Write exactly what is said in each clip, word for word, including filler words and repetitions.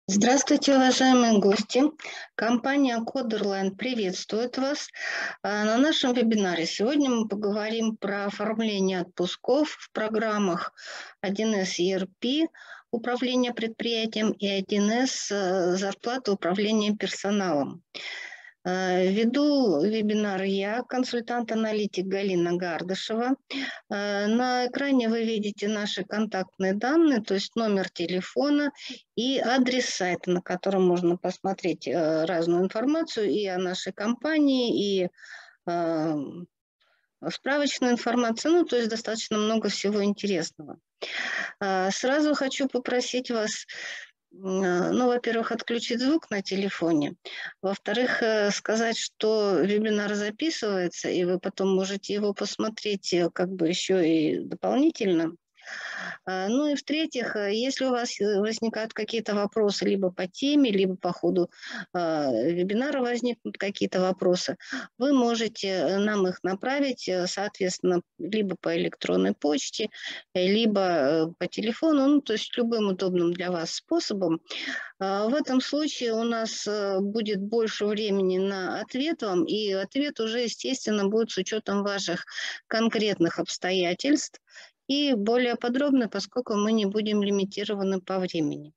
Здравствуйте, уважаемые гости. Компания Coderland приветствует вас. А, На нашем вебинаре сегодня мы поговорим про оформление отпусков в программах один эс и эр пи управление предприятием и один эс э, зарплата управления персоналом. Э, Веду вебинар я, консультант-аналитик Галина Гардышева. Э, На экране вы видите наши контактные данные, то есть номер телефона и адрес сайта, на котором можно посмотреть э, разную информацию и о нашей компании, и э, справочную информацию, ну, то есть достаточно много всего интересного. Э, Сразу хочу попросить вас, м, ну, во-первых, отключить звук на телефоне, во-вторых, э, сказать, что вебинар записывается, и вы потом можете его посмотреть э, как бы еще и дополнительно. А, Ну и в-третьих, э, если у вас э, возникают какие-то вопросы либо по теме, либо по ходу а, вебинара возникнут какие-то вопросы, вы можете э, нам их направить, э, соответственно, либо по электронной почте, э, либо э, по телефону, ну, то есть любым удобным для вас способом. А, В этом случае у нас э, будет больше времени на ответ вам, и ответ уже, естественно, будет с учетом ваших конкретных обстоятельств и более подробно, поскольку мы не будем лимитированы по времени.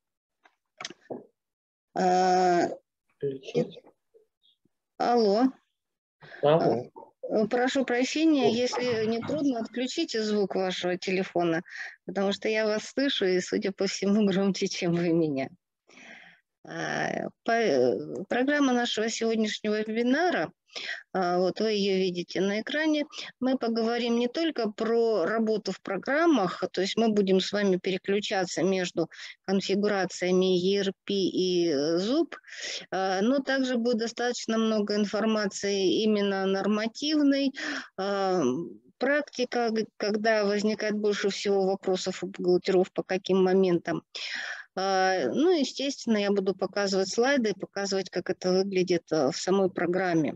А, Включить. Алло. Алло. А, Прошу прощения, если не трудно, отключите звук вашего телефона, потому что я вас слышу и, судя по всему, громче, чем вы меня. А, по- Программа нашего сегодняшнего вебинара, а, вот вы ее видите на экране, мы поговорим не только про работу в программах, то есть мы будем с вами переключаться между конфигурациями и эр пи и э, зуб, а, но также будет достаточно много информации именно нормативной, а, практика, г- когда возникает больше всего вопросов у бухгалтеров, по каким моментам. А, Ну, естественно, я буду показывать слайды и показывать, как это выглядит а, в самой программе.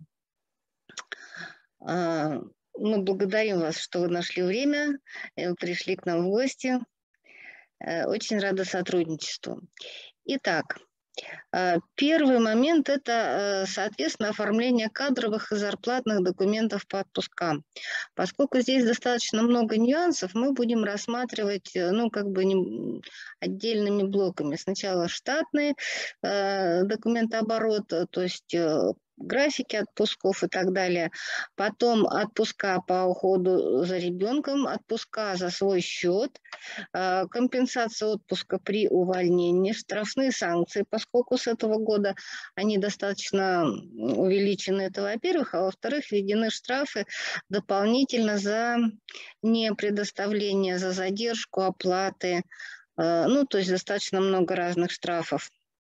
А, Мы благодарим вас, что вы нашли время, э, пришли к нам в гости. Э, Очень рада сотрудничеству. Итак, а, первый момент – это, э, соответственно, оформление кадровых и зарплатных документов по отпускам. Поскольку здесь достаточно много нюансов, мы будем рассматривать, э, ну, как бы не- отдельными блоками. Сначала штатный э, документооборот, э, то есть э, графики отпусков и так далее. Потом отпуска по уходу за ребенком, отпуска за свой счет, э, компенсация отпуска при увольнении, штрафные санкции, поскольку с этого года они достаточно м, увеличены, это во-первых, а во-вторых, введены штрафы дополнительно за непредоставление, за задержку оплаты, э, ну, то есть достаточно много разных штрафов.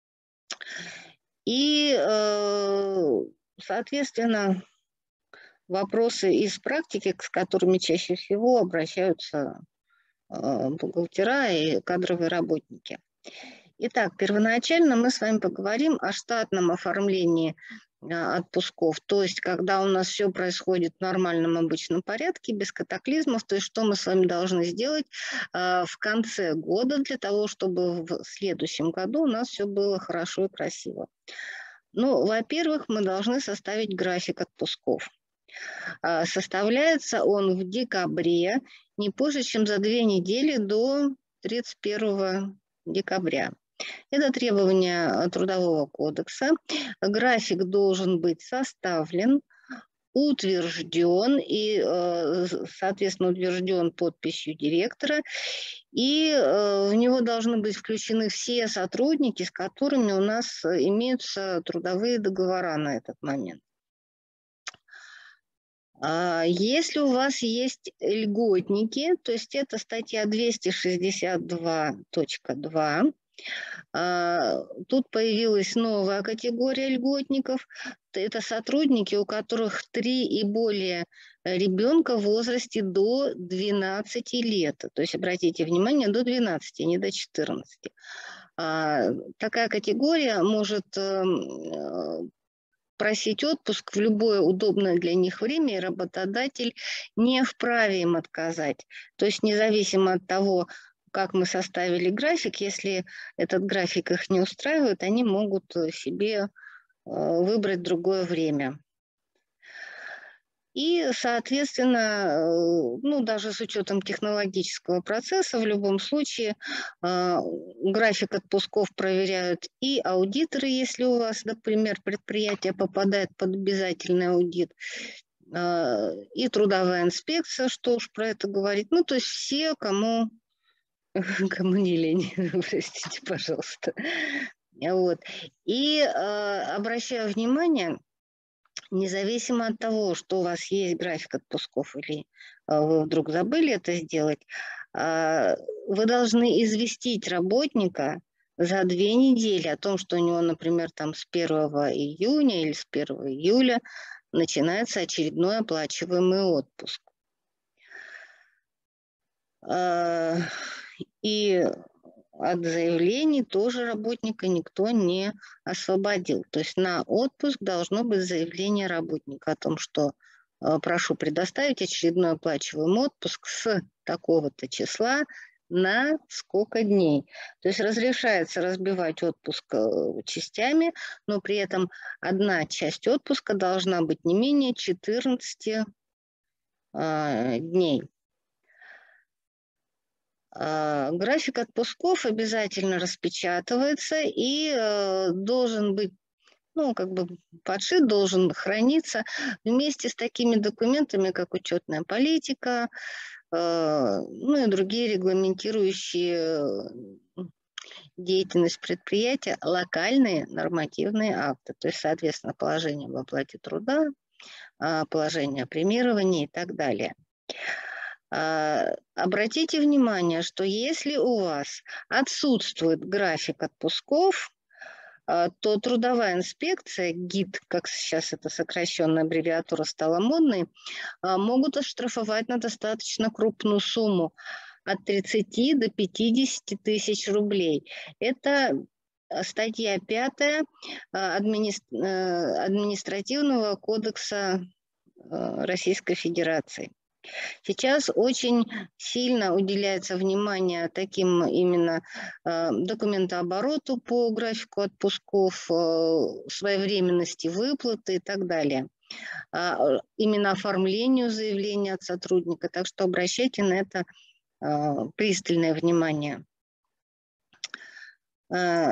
И, э, соответственно, вопросы из практики, с которыми чаще всего обращаются э, бухгалтера и кадровые работники. Итак, первоначально мы с вами поговорим о штатном оформлении а, отпусков, то есть когда у нас все происходит в нормальном обычном порядке, без катаклизмов, то есть что мы с вами должны сделать а, в конце года для того, чтобы в следующем году у нас все было хорошо и красиво. Ну, во-первых, мы должны составить график отпусков. А, Составляется он в декабре, не позже, чем за две недели до тридцать первого декабря. Это требование Трудового кодекса. График должен быть составлен, утвержден и, э, соответственно, утвержден подписью директора. И э, в него должны быть включены все сотрудники, с которыми у нас имеются трудовые договора на этот момент. А Если у вас есть льготники, то есть это статья двести шестьдесят два точка два, а, тут появилась новая категория льготников. Это сотрудники, у которых три и более ребенка в возрасте до двенадцати лет. То есть, обратите внимание, до двенадцати, а не до четырнадцати. А, Такая категория может эм, просить отпуск в любое удобное для них время, и работодатель не вправе им отказать. То есть независимо от того, как мы составили график. Если этот график их не устраивает, они могут себе выбрать другое время. И, соответственно, ну, даже с учетом технологического процесса, в любом случае график отпусков проверяют и аудиторы, если у вас, например, предприятие попадает под обязательный аудит, и трудовая инспекция, что уж про это говорить. Ну, то есть все, кому, кому не лень, простите, пожалуйста. Вот. И обращаю внимание, независимо от того, что у вас есть график отпусков или вы вдруг забыли это сделать, вы должны известить работника за две недели о том, что у него, например, там с первого июня или с первого июля начинается очередной оплачиваемый отпуск. И от заявлений тоже работника никто не освободил. То есть на отпуск должно быть заявление работника о том, что прошу предоставить очередной оплачиваемый отпуск с такого-то числа на сколько дней. То есть разрешается разбивать отпуск частями, но при этом одна часть отпуска должна быть не менее четырнадцати э, дней. График отпусков обязательно распечатывается и э, должен быть, ну, как бы подшит, должен храниться вместе с такими документами, как учетная политика, э, ну и другие регламентирующие деятельность предприятия, локальные нормативные акты, то есть, соответственно, положение об оплате труда, положение о премировании и так далее. Обратите внимание, что если у вас отсутствует график отпусков, то трудовая инспекция, ГИТ, как сейчас эта сокращенная аббревиатура стала модной, могут оштрафовать на достаточно крупную сумму от тридцати до пятидесяти тысяч рублей. Это статья пятая административного кодекса Российской Федерации. Сейчас очень сильно уделяется внимание таким именно э, документообороту по графику отпусков, э, своевременности выплаты и так далее. Э, именно оформлению заявления от сотрудника. Так что обращайте на это э, пристальное внимание. Э,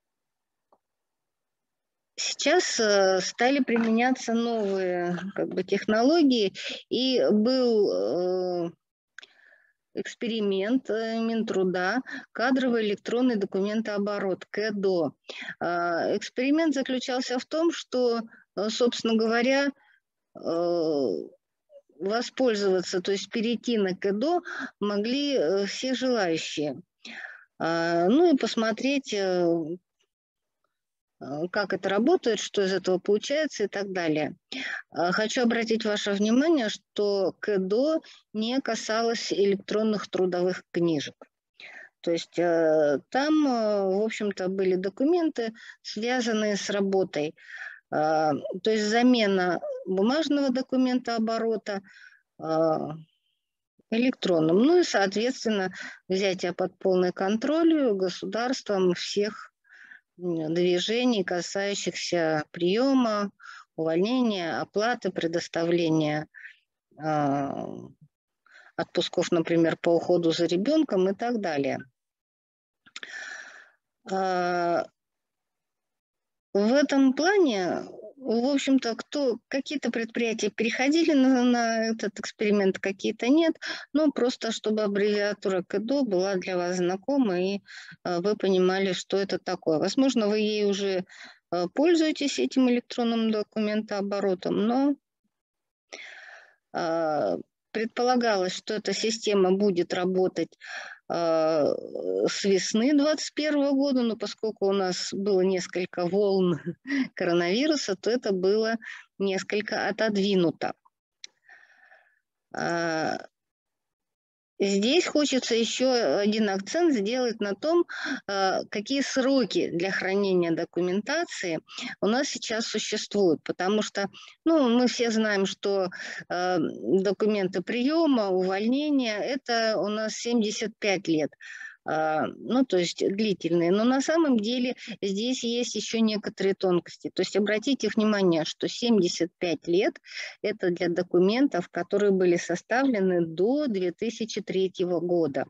Сейчас э, стали применяться новые как бы, технологии, и был э, эксперимент э, Минтруда, кадровый электронный документооборот, КЭДО. Э, эксперимент заключался в том, что, э, собственно говоря, э, воспользоваться, то есть перейти на КЭДО могли э, все желающие. Э, ну и посмотреть, э, как это работает, что из этого получается и так далее. Хочу обратить ваше внимание, что КЭДО не касалось электронных трудовых книжек. То есть там, в общем-то, были документы, связанные с работой. То есть замена бумажного документа оборота электронным. Ну и, соответственно, взятие под полный контроль государством всех движений, касающихся приема, увольнения, оплаты, предоставления э, отпусков, например, по уходу за ребенком и так далее. Э, в этом плане, в общем-то, кто, какие-то предприятия переходили на, на этот эксперимент, какие-то нет, но просто чтобы аббревиатура КЭДО была для вас знакома и э, вы понимали, что это такое. Возможно, вы ей уже э, пользуетесь этим электронным документооборотом, но э, предполагалось, что эта система будет работать с весны двадцать первого года, но поскольку у нас было несколько волн коронавируса, то это было несколько отодвинуто. Здесь хочется еще один акцент сделать на том, какие сроки для хранения документации у нас сейчас существуют, потому что ну, мы все знаем, что документы приема, увольнения – это у нас семьдесят пять лет. ну, то есть длительные. Но на самом деле здесь есть еще некоторые тонкости. То есть обратите внимание, что семьдесят пять лет – это для документов, которые были составлены до две тысячи третьего года.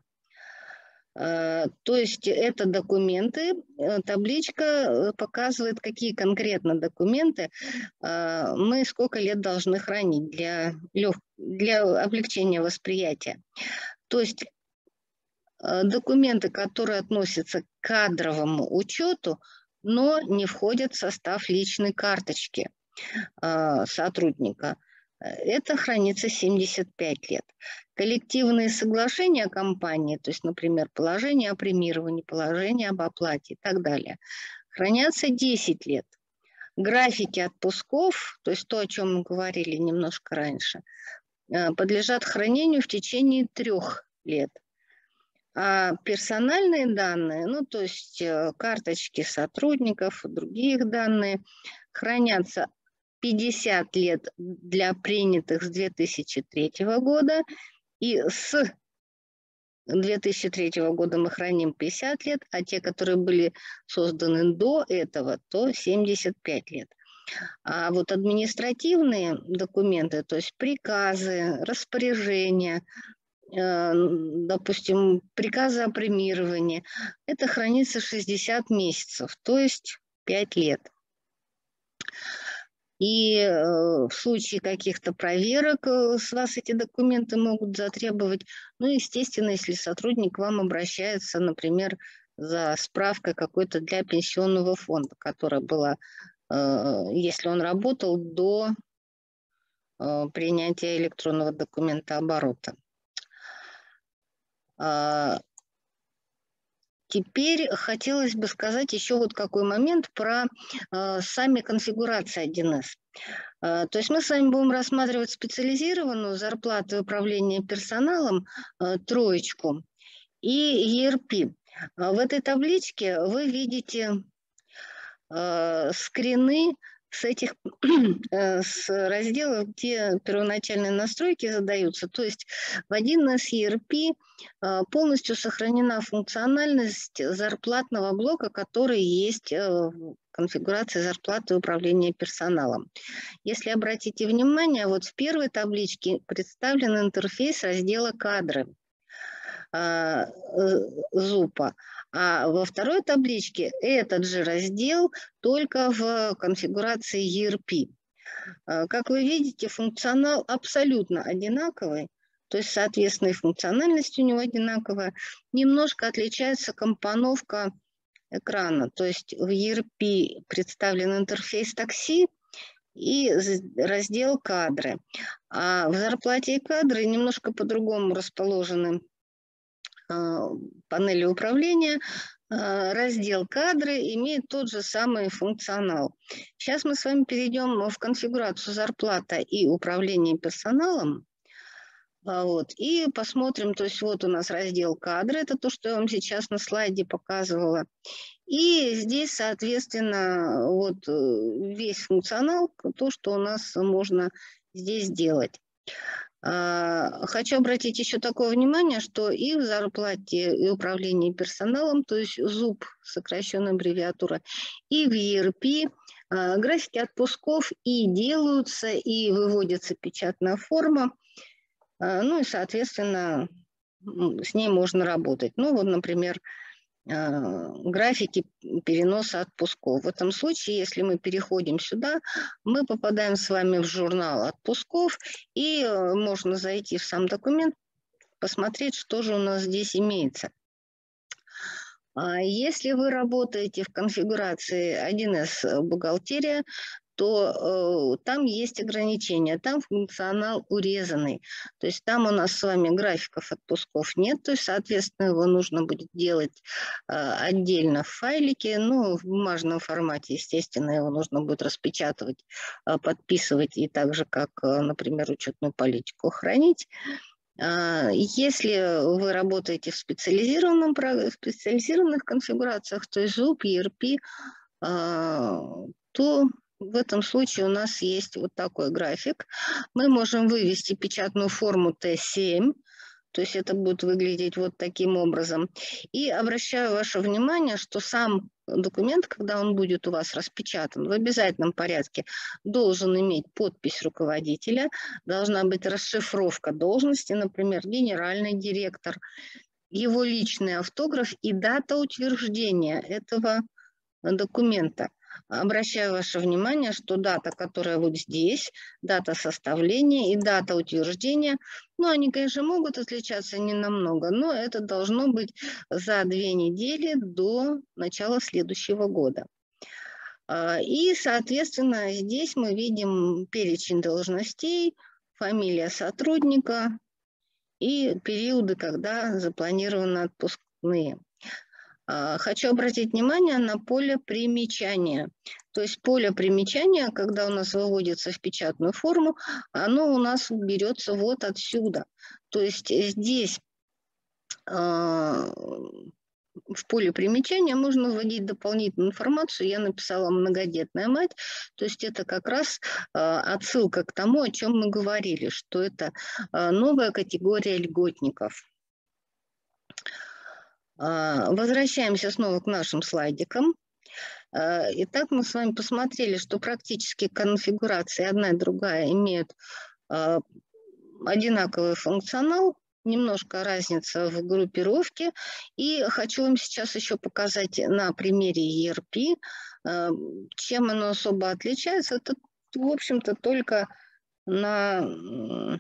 То есть это документы, табличка показывает, какие конкретно документы мы сколько лет должны хранить для, для облегчения восприятия. То есть документы, которые относятся к кадровому учету, но не входят в состав личной карточки сотрудника. Это хранится семьдесят пять лет. Коллективные соглашения компании, то есть, например, положение о премировании, положение об оплате и так далее, хранятся десять лет. Графики отпусков, то есть то, о чем мы говорили немножко раньше, подлежат хранению в течение трех лет. А персональные данные, ну то есть карточки сотрудников, другие данные, хранятся пятьдесят лет для принятых с две тысячи третьего года, и с две тысячи третьего года мы храним пятьдесят лет, а те, которые были созданы до этого, то семьдесят пять лет. А вот административные документы, то есть приказы, распоряжения, допустим, приказы о премировании, это хранится шестьдесят месяцев, то есть пять лет. И в случае каких-то проверок с вас эти документы могут затребовать. Ну, естественно, если сотрудник к вам обращается, например, за справкой какой-то для пенсионного фонда, которая была, если он работал до принятия электронного документооборота. Теперь хотелось бы сказать еще вот какой момент про э, сами конфигурации один эс. Э, то есть мы с вами будем рассматривать специализированную зарплату и управление персоналом, э, троечку, и и эр пи. В этой табличке вы видите э, скрины с этих с разделов, где первоначальные настройки задаются. То есть в один эс и эр пи полностью сохранена функциональность зарплатного блока, который есть в конфигурации зарплаты и управления персоналом. Если обратите внимание, вот в первой табличке представлен интерфейс раздела «Кадры» зупа. А во второй табличке этот же раздел только в конфигурации и эр пи. Как вы видите, функционал абсолютно одинаковый, то есть, соответственно, и функциональность у него одинаковая. Немножко отличается компоновка экрана, то есть в и эр пи представлен интерфейс такси и раздел «Кадры». А в зарплате и кадры немножко по-другому расположены панели управления. Раздел «Кадры» имеет тот же самый функционал. Сейчас мы с вами перейдем в конфигурацию «Зарплата и управление персоналом». Вот, и посмотрим, то есть вот у нас раздел «Кадры», это то, что я вам сейчас на слайде показывала. И здесь, соответственно, вот весь функционал, то, что у нас можно здесь делать. Хочу обратить еще такое внимание, что и в зарплате и управлении персоналом, то есть зуп, сокращенная аббревиатура, и в и эр пи графики отпусков и делаются, и выводится печатная форма, ну и, соответственно, с ней можно работать. Ну вот, например, графики переноса отпусков. В этом случае, если мы переходим сюда, мы попадаем с вами в журнал отпусков, и можно зайти в сам документ, посмотреть, что же у нас здесь имеется. Если вы работаете в конфигурации один эс бухгалтерия, то э, там есть ограничения, там функционал урезанный. То есть там у нас с вами графиков отпусков нет, то есть, соответственно, его нужно будет делать э, отдельно в файлике, ну, в бумажном формате, естественно, его нужно будет распечатывать, э, подписывать и так же, как, э, например, учетную политику хранить. Если вы работаете в, специализированном, в специализированных конфигурациях, то есть зуп, и эр пи, то в этом случае у нас есть вот такой график. Мы можем вывести печатную форму тэ семь, То есть это будет выглядеть вот таким образом. И обращаю ваше внимание, что сам документ, когда он будет у вас распечатан, в обязательном порядке должен иметь подпись руководителя, должна быть расшифровка должности, например, генеральный директор, его личный автограф и дата утверждения этого документа. Обращаю ваше внимание, что дата, которая вот здесь, дата составления и дата утверждения, ну, они, конечно, могут отличаться не намного, но это должно быть за две недели до начала следующего года. И, соответственно, здесь мы видим перечень должностей, фамилия сотрудника и периоды, когда запланированы отпускные. Хочу обратить внимание на поле примечания. То есть поле примечания, когда у нас выводится в печатную форму, оно у нас берется вот отсюда. То есть здесь в поле примечания можно вводить дополнительную информацию. Я написала «многодетная мать». То есть это как раз отсылка к тому, о чем мы говорили, что это новая категория льготников. Возвращаемся снова к нашим слайдикам. Итак, мы с вами посмотрели, что практически конфигурации одна и другая имеют одинаковый функционал, немножко разница в группировке. И хочу вам сейчас еще показать на примере и эр пи, чем оно особо отличается. Это, в общем-то, только на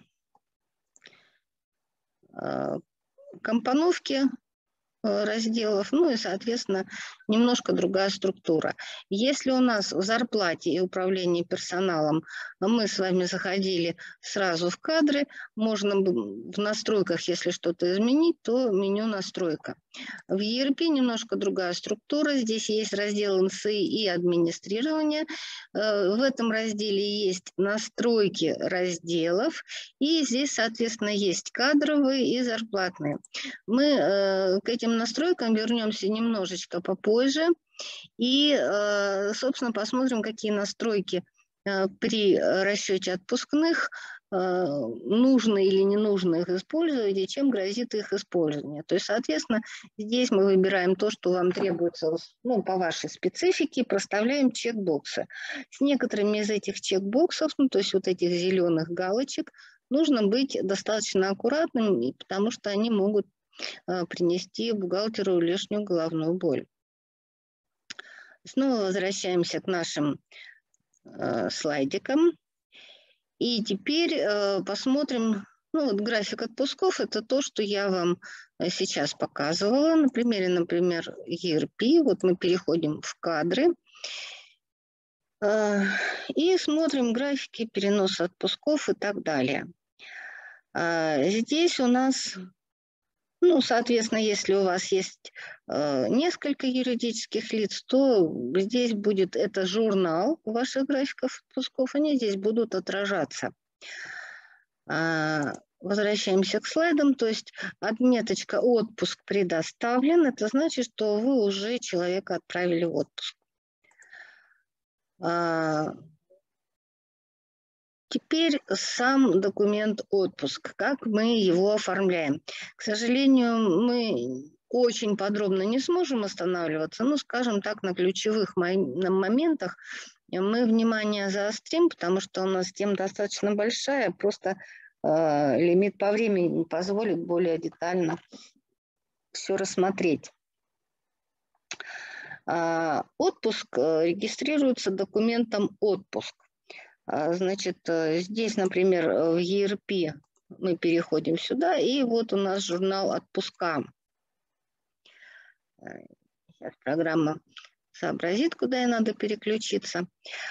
компоновке разделов, ну и, соответственно, немножко другая структура. Если у нас в зарплате и управлении персоналом мы с вами заходили сразу в кадры, можно в настройках, если что-то изменить, то меню настройка. В и эр пи немножко другая структура. Здесь есть раздел эн эс и и администрирование. В этом разделе есть настройки разделов. И здесь, соответственно, есть кадровые и зарплатные. Мы к этим настройкам вернемся немножечко попозже. И, собственно, посмотрим, какие настройки при расчете отпускных нужно или не нужно их использовать и чем грозит их использование. То есть, соответственно, здесь мы выбираем то, что вам требуется, ну, по вашей специфике, проставляем чекбоксы. С некоторыми из этих чекбоксов, ну, то есть вот этих зеленых галочек, нужно быть достаточно аккуратным, потому что они могут принести бухгалтеру лишнюю головную боль. Снова возвращаемся к нашим э, слайдикам. И теперь э, посмотрим, ну вот график отпусков, это то, что я вам сейчас показывала. На примере, например, и эр пи. Вот мы переходим в кадры. Э, и смотрим графики переноса отпусков и так далее. Э, здесь у нас... Ну, соответственно, если у вас есть э, несколько юридических лиц, то здесь будет это журнал ваших графиков отпусков, они здесь будут отражаться. А, возвращаемся к слайдам, то есть отметочка «Отпуск предоставлен», это значит, что вы уже человека отправили в отпуск. А, Теперь сам документ отпуск, как мы его оформляем. К сожалению, мы очень подробно не сможем останавливаться, ну, скажем так, на ключевых моментах мы внимание заострим, потому что у нас тема достаточно большая, просто э, лимит по времени не позволит более детально все рассмотреть. Э, отпуск регистрируется документом «Отпуск». Значит, здесь, например, в и эр пи мы переходим сюда, и вот у нас журнал отпуска. Сейчас программа сообразит, куда ей надо переключиться.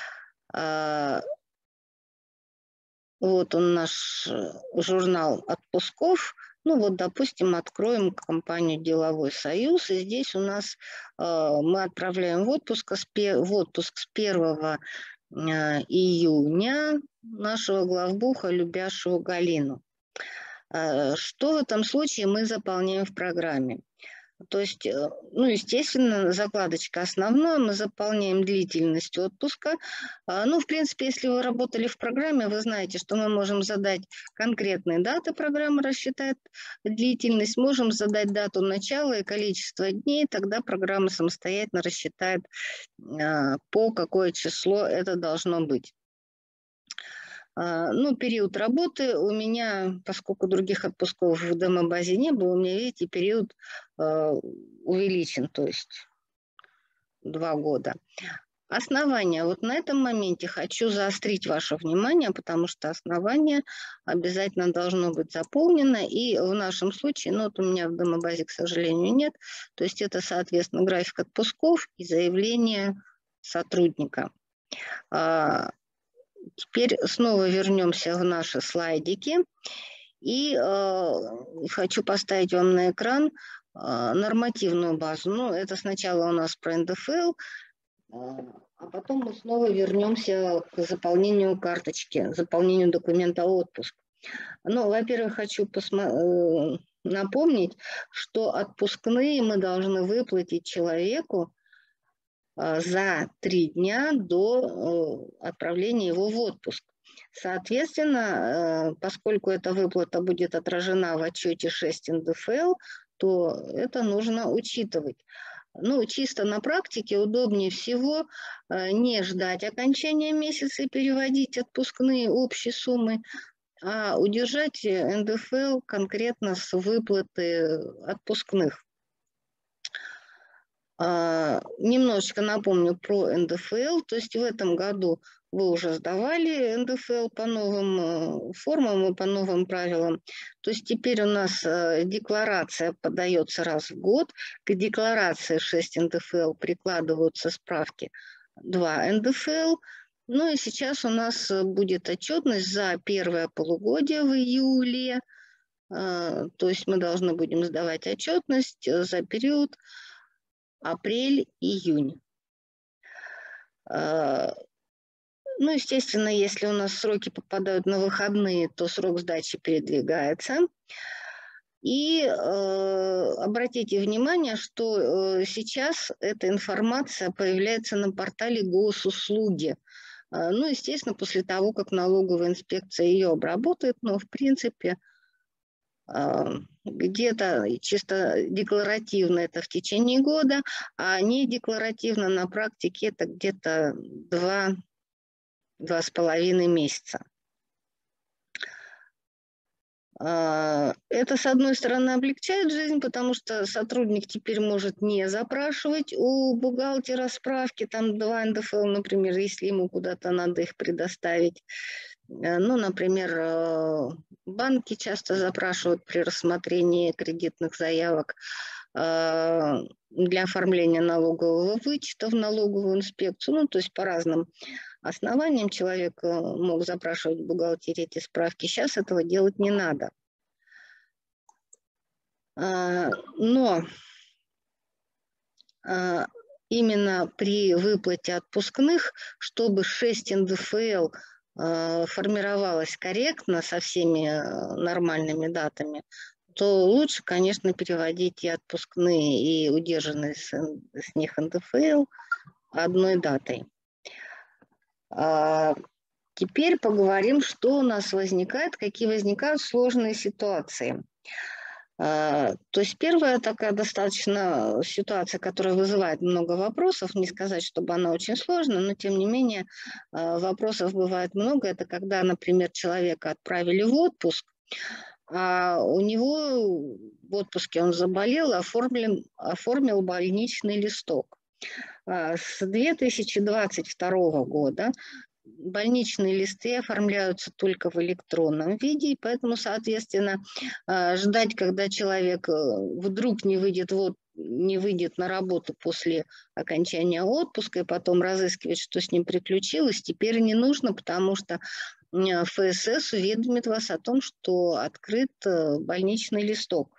Вот он наш журнал отпусков. Ну вот, допустим, откроем компанию «Деловой союз», и здесь у нас мы отправляем в отпуск с, в отпуск с первого июня нашего главбуха Любяшеву Галину. Что в этом случае мы заполняем в программе? То есть, ну, естественно, закладочка основная, мы заполняем длительность отпуска. Ну, в принципе, если вы работали в программе, вы знаете, что мы можем задать конкретные даты, программа рассчитает длительность, можем задать дату начала и количество дней, тогда программа самостоятельно рассчитает, по какое число это должно быть. Ну, период работы у меня, поскольку других отпусков в демобазе не было, у меня, видите, период э, увеличен, то есть два года. Основание. Вот на этом моменте хочу заострить ваше внимание, потому что основание обязательно должно быть заполнено. И в нашем случае, ну вот у меня в демобазе, к сожалению, нет, то есть это, соответственно, график отпусков и заявление сотрудника. Теперь снова вернемся в наши слайдики. И э, хочу поставить вам на экран э, нормативную базу. Ну, это сначала у нас про эн дэ эф эл, э, а потом мы снова вернемся к заполнению карточки, заполнению документа отпуск. Ну, во-первых, хочу посмо- э, напомнить, что отпускные мы должны выплатить человеку за три дня до отправления его в отпуск. Соответственно, поскольку эта выплата будет отражена в отчете шесть эн дэ эф эл, то это нужно учитывать. Ну, чисто на практике удобнее всего не ждать окончания месяца и переводить отпускные общие суммы, а удержать эн дэ эф эл конкретно с выплаты отпускных. Немножечко напомню про эн дэ эф эл, то есть в этом году вы уже сдавали эн дэ эф эл по новым формам и по новым правилам. То есть теперь у нас декларация подается раз в год, к декларации шесть эн дэ эф эл прикладываются справки два эн дэ эф эл. Ну и сейчас у нас будет отчетность за первое полугодие в июле, то есть мы должны будем сдавать отчетность за период апрель-июнь. Ну, естественно, если у нас сроки попадают на выходные, то срок сдачи передвигается. И э, обратите внимание, что э, сейчас эта информация появляется на портале госуслуги. Э, ну, естественно, после того, как налоговая инспекция ее обработает, но, в принципе, где-то чисто декларативно это в течение года, а не декларативно на практике это где-то два, два с половиной месяца. Это, с одной стороны, облегчает жизнь, потому что сотрудник теперь может не запрашивать у бухгалтера справки, там два эн дэ эф эл, например, если ему куда-то надо их предоставить. Ну, например, банки часто запрашивают при рассмотрении кредитных заявок для оформления налогового вычета в налоговую инспекцию. Ну, то есть по разным основаниям человек мог запрашивать в бухгалтерии эти справки. Сейчас этого делать не надо. Но именно при выплате отпускных, чтобы шесть эн дэ эф эл формировалась корректно со всеми нормальными датами, то лучше, конечно, переводить и отпускные, и удержанные с, с них эн дэ эф эл одной датой. А теперь поговорим, что у нас возникает, какие возникают сложные ситуации. То есть первая такая достаточно ситуация, которая вызывает много вопросов, не сказать, чтобы она очень сложная, но тем не менее вопросов бывает много. Это когда, например, человека отправили в отпуск, а у него в отпуске он заболел, оформлен, оформил больничный листок. С две тысячи двадцать второго года больничные листы оформляются только в электронном виде, и поэтому, соответственно, ждать, когда человек вдруг не выйдет, вот, не выйдет на работу после окончания отпуска, и потом разыскивать, что с ним приключилось, теперь не нужно, потому что эф эс эс уведомит вас о том, что открыт больничный листок.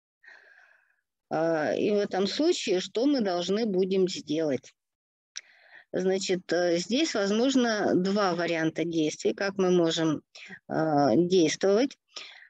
И в этом случае что мы должны будем сделать? Значит, здесь возможно два варианта действий, как мы можем действовать.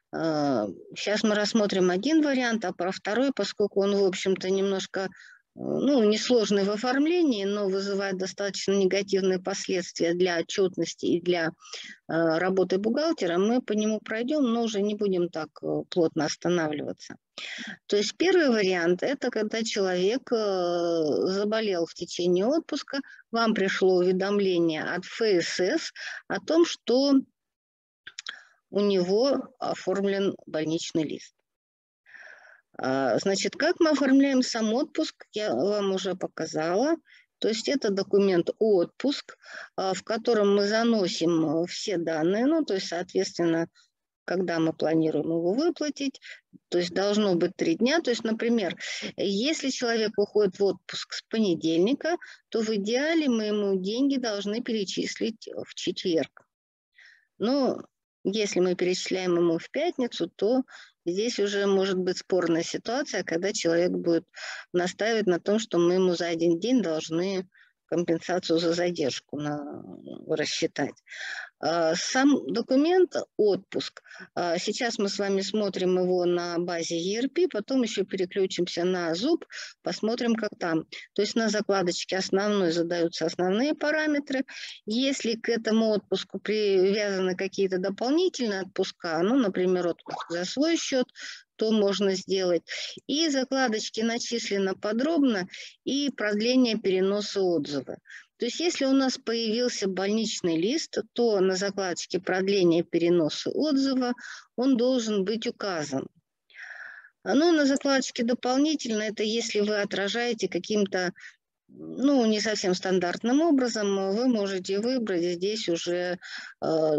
Сейчас мы рассмотрим один вариант, а про второй, поскольку он, в общем-то, немножко, ну, несложный в оформлении, но вызывает достаточно негативные последствия для отчетности и для работы бухгалтера, мы по нему пройдем, но уже не будем так плотно останавливаться. То есть первый вариант – это когда человек заболел в течение отпуска, вам пришло уведомление от эф эс эс о том, что у него оформлен больничный лист. Значит, как мы оформляем сам отпуск, я вам уже показала. То есть это документ «Отпуск», в котором мы заносим все данные, ну, то есть, соответственно, когда мы планируем его выплатить, то есть должно быть три дня. То есть, например, если человек уходит в отпуск с понедельника, то в идеале мы ему деньги должны перечислить в четверг. Но если мы перечисляем ему в пятницу, то здесь уже может быть спорная ситуация, когда человек будет настаивать на том, что мы ему за один день должны компенсацию за задержку на, рассчитать. Сам документ «Отпуск», сейчас мы с вами смотрим его на базе и эр пи, потом еще переключимся на зуб, посмотрим, как там. То есть на закладочке основной задаются основные параметры. Если к этому отпуску привязаны какие-то дополнительные отпуска, ну, например, отпуск за свой счет, то можно сделать. И закладочки начислено подробно, и продление переноса отзыва. То есть если у нас появился больничный лист, то на закладочке продления переноса отзыва он должен быть указан. Ну, на закладочке дополнительно, это если вы отражаете каким-то, ну, не совсем стандартным образом, вы можете выбрать здесь уже э,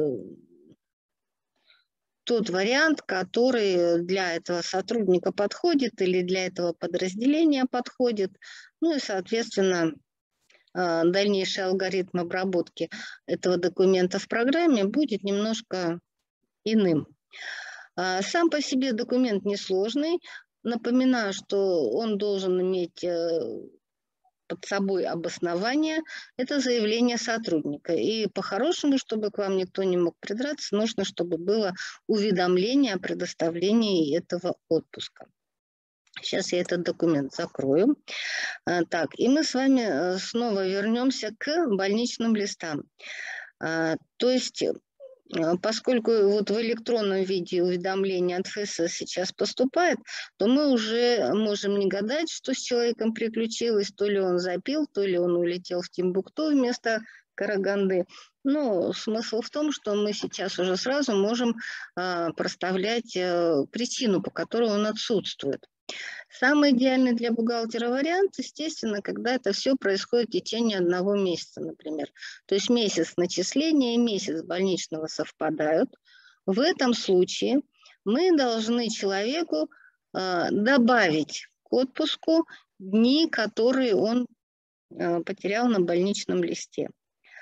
тот вариант, который для этого сотрудника подходит или для этого подразделения подходит. Ну и, соответственно, дальнейший алгоритм обработки этого документа в программе будет немножко иным. Сам по себе документ несложный. Напоминаю, что он должен иметь под собой обоснование, это заявление сотрудника. И по-хорошему, чтобы к вам никто не мог придраться, нужно, чтобы было уведомление о предоставлении этого отпуска. Сейчас я этот документ закрою. Так, и мы с вами снова вернемся к больничным листам. То есть, поскольку вот в электронном виде уведомление от эф эс эс сейчас поступает, то мы уже можем не гадать, что с человеком приключилось, то ли он запил, то ли он улетел в Тимбукту вместо Караганды. Но смысл в том, что мы сейчас уже сразу можем проставлять причину, по которой он отсутствует. Самый идеальный для бухгалтера вариант, естественно, когда это все происходит в течение одного месяца, например. То есть месяц начисления и месяц больничного совпадают. В этом случае мы должны человеку э, добавить к отпуску дни, которые он э, потерял на больничном листе.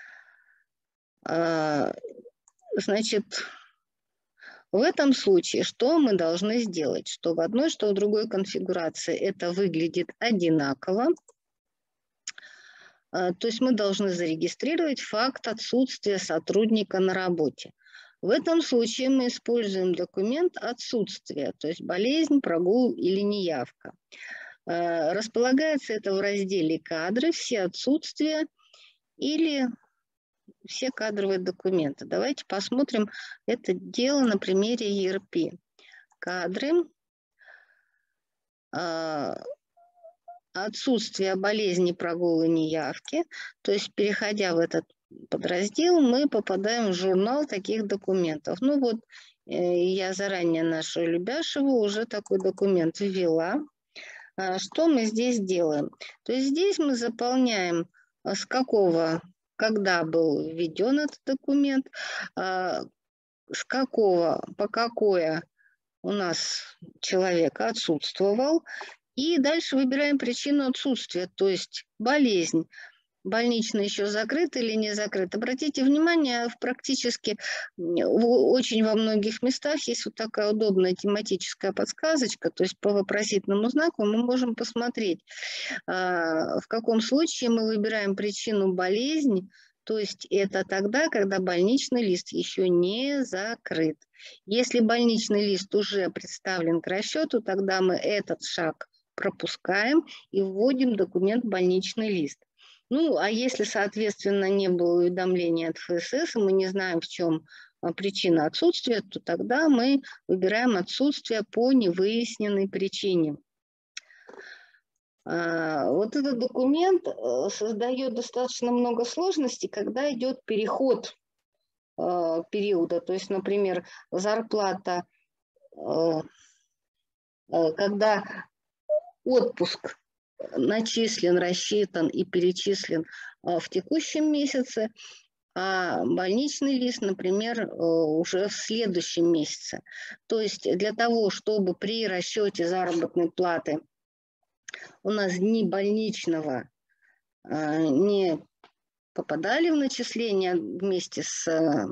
Э, значит... В этом случае что мы должны сделать? Что в одной, что в другой конфигурации это выглядит одинаково. То есть мы должны зарегистрировать факт отсутствия сотрудника на работе. В этом случае мы используем документ отсутствия, то есть болезнь, прогул или неявка. Располагается это в разделе «Кадры», «Все отсутствия» или все кадровые документы. Давайте посмотрим это дело на примере и эр пи. Кадры, отсутствие болезни, прогулы, неявки. То есть, переходя в этот подраздел, мы попадаем в журнал таких документов. Ну вот, я заранее нашу Любяшеву уже такой документ ввела. Что мы здесь делаем? То есть здесь мы заполняем, с какого... когда был введен этот документ, с какого, по какое у нас человек отсутствовал, и дальше выбираем причину отсутствия, то есть болезнь. Больничный еще закрыт или не закрыт. Обратите внимание, в практически в, очень во многих местах есть вот такая удобная тематическая подсказочка, то есть по вопросительному знаку мы можем посмотреть, в каком случае мы выбираем причину болезни, то есть это тогда, когда больничный лист еще не закрыт. Если больничный лист уже представлен к расчету, тогда мы этот шаг пропускаем и вводим документ больничный лист. Ну, а если, соответственно, не было уведомления от ФСС, и мы не знаем, в чем причина отсутствия, то тогда мы выбираем отсутствие по невыясненной причине. Вот этот документ создает достаточно много сложностей, когда идет переход периода. То есть, например, зарплата, когда отпуск начислен, рассчитан и перечислен в текущем месяце, а больничный лист, например, уже в следующем месяце. То есть для того, чтобы при расчете заработной платы у нас дни больничного не попадали в начисление вместе с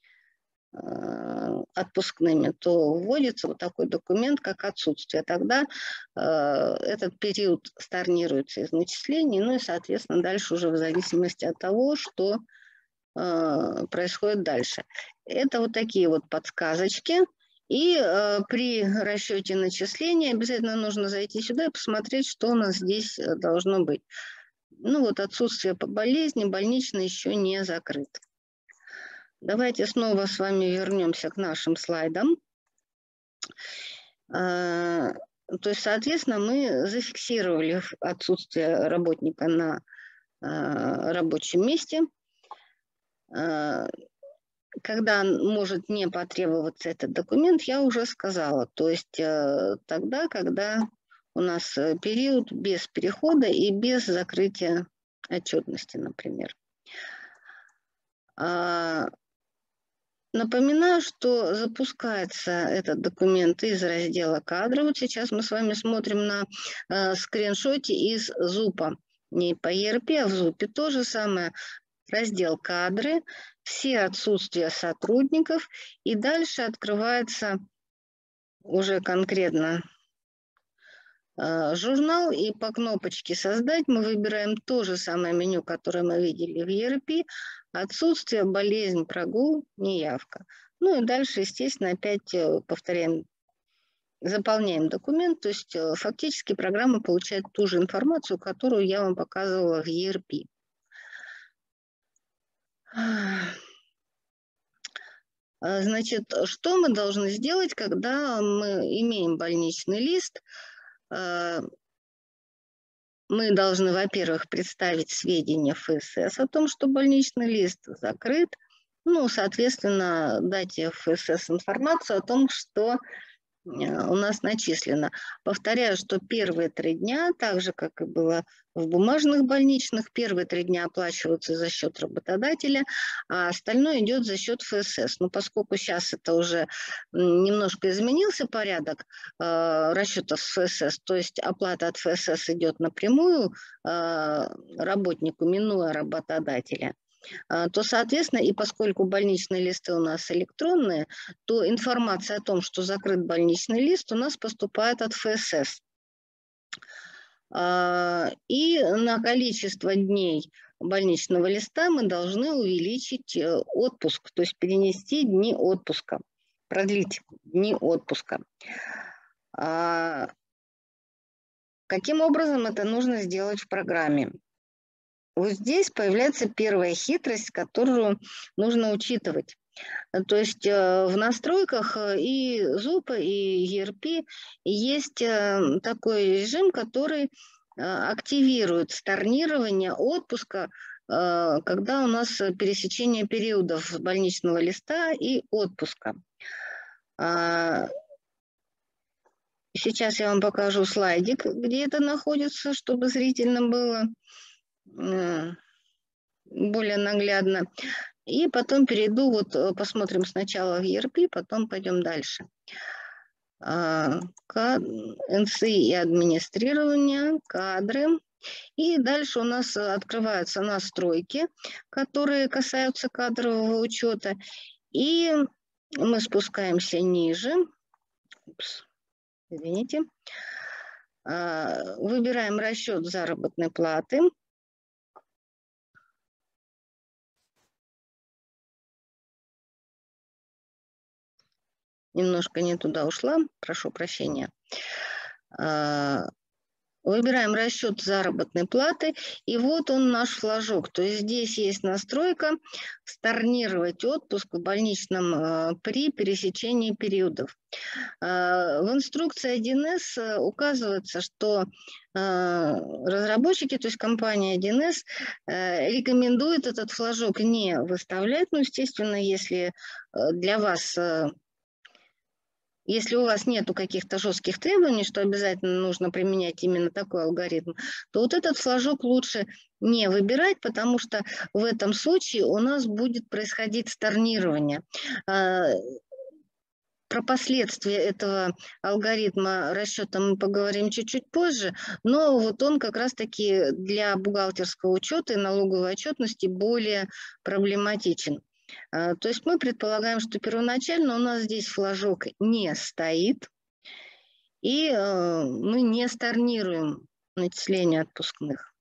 отпускными, то вводится вот такой документ, как отсутствие. Тогда э, этот период storнируется из начислений, ну и, соответственно, дальше уже в зависимости от того, что э, происходит дальше. Это вот такие вот подсказочки. И э, при расчете начисления обязательно нужно зайти сюда и посмотреть, что у нас здесь должно быть. Ну вот отсутствие по болезни, больничный еще не закрыт. Давайте снова с вами вернемся к нашим слайдам. То есть, соответственно, мы зафиксировали отсутствие работника на рабочем месте. Когда может не потребоваться этот документ, я уже сказала. То есть тогда, когда у нас период без перехода и без закрытия отчетности, например. Напоминаю, что запускается этот документ из раздела «Кадры». Вот сейчас мы с вами смотрим на э, скриншоте из зупа. Не по и эр пи, а в зупе то же самое. Раздел «Кадры», все отсутствия сотрудников. И дальше открывается уже конкретно э, журнал. И по кнопочке «Создать» мы выбираем то же самое меню, которое мы видели в и эр пи. Отсутствие, болезнь, прогул, неявка. Ну и дальше, естественно, опять повторяем, заполняем документ. То есть фактически программа получает ту же информацию, которую я вам показывала в и эр пи. Значит, что мы должны сделать, когда мы имеем больничный лист? Мы должны, во-первых, представить сведения ФСС о том, что больничный лист закрыт. Ну, соответственно, дать ФСС информацию о том, что у нас начислено. Повторяю, что первые три дня, так же, как и было в бумажных больничных, первые три дня оплачиваются за счет работодателя, а остальное идет за счет ФСС. Но поскольку сейчас это уже немножко изменился порядок э, расчетов с ФСС, то есть оплата от ФСС идет напрямую э, работнику, минуя работодателя, то, соответственно, и поскольку больничные листы у нас электронные, то информация о том, что закрыт больничный лист, у нас поступает от ФСС. И на количество дней больничного листа мы должны увеличить отпуск, то есть перенести дни отпуска, продлить дни отпуска. Каким образом это нужно сделать в программе? Вот здесь появляется первая хитрость, которую нужно учитывать. То есть в настройках и зупа, и и эр пи есть такой режим, который активирует stornирование отпуска, когда у нас пересечение периодов больничного листа и отпуска. Сейчас я вам покажу слайдик, где это находится, чтобы зрительно было более наглядно. И потом перейду, вот посмотрим сначала в и эр пи, потом пойдем дальше. эн си и администрирование, кадры. И дальше у нас открываются настройки, которые касаются кадрового учета. И мы спускаемся ниже. Упс, извините. Выбираем расчет заработной платы. немножко не туда ушла, прошу прощения. Выбираем расчет заработной платы, и вот он наш флажок. То есть здесь есть настройка «Stornировать отпуск в больничном э, при пересечении периодов». Э, в инструкции один эс указывается, что э, разработчики, то есть компания один эс, э, рекомендует этот флажок не выставлять. Ну, естественно, если э, для вас... Э, Если у вас нету каких-то жестких требований, что обязательно нужно применять именно такой алгоритм, то вот этот флажок лучше не выбирать, потому что в этом случае у нас будет происходить сторнирование. Про последствия этого алгоритма расчета мы поговорим чуть-чуть позже, но вот он как раз-таки для бухгалтерского учета и налоговой отчетности более проблематичен. То есть мы предполагаем, что первоначально у нас здесь флажок не стоит, и мы не сторнируем начисление отпускных.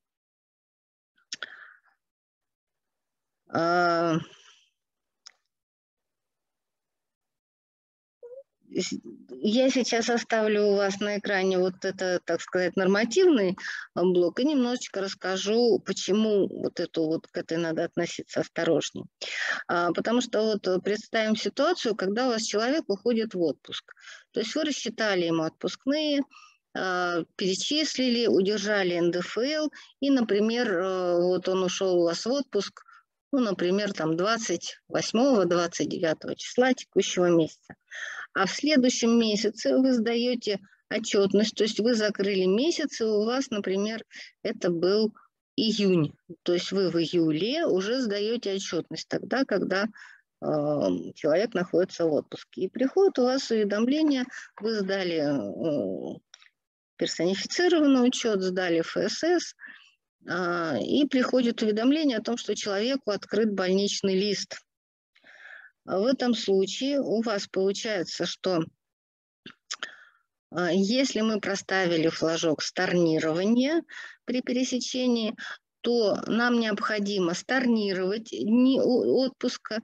Я сейчас оставлю у вас на экране вот это, так сказать, нормативный блок и немножечко расскажу, почему вот эту вот к этой надо относиться осторожнее. А, потому что вот представим ситуацию, когда у вас человек уходит в отпуск. То есть вы рассчитали ему отпускные, а, перечислили, удержали эн дэ эф эл, и, например, вот он ушел у вас в отпуск, ну, например, там двадцать восьмого — двадцать девятого числа текущего месяца. А в следующем месяце вы сдаете отчетность, то есть вы закрыли месяц, и у вас, например, это был июнь. То есть вы в июле уже сдаете отчетность тогда, когда э, человек находится в отпуске. И приходит у вас уведомление, вы сдали э, персонифицированный учет, сдали эф эс эс, э, и приходит уведомление о том, что человеку открыт больничный лист. В этом случае у вас получается, что если мы проставили флажок «Сторнирование» при пересечении, то нам необходимо сторнировать дни отпуска,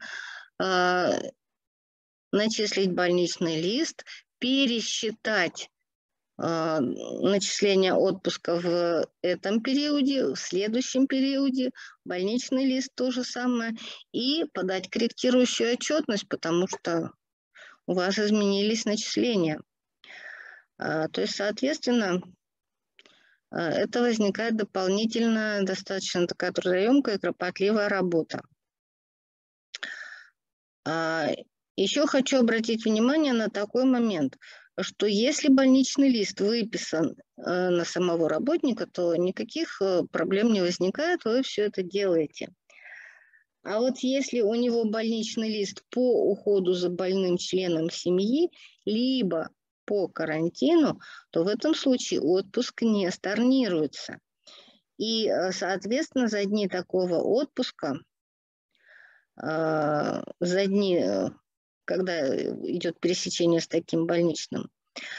начислить больничный лист, пересчитать начисление отпуска в этом периоде, в следующем периоде, больничный лист то же самое, и подать корректирующую отчетность, потому что у вас изменились начисления. То есть, соответственно, это возникает дополнительно достаточно такая трудоемкая и кропотливая работа. Еще хочу обратить внимание на такой момент, что если больничный лист выписан на самого работника, то никаких проблем не возникает, вы все это делаете. А вот если у него больничный лист по уходу за больным членом семьи, либо по карантину, то в этом случае отпуск не сторнируется. И, соответственно, за дни такого отпуска, за дни, когда идет пересечение с таким больничным,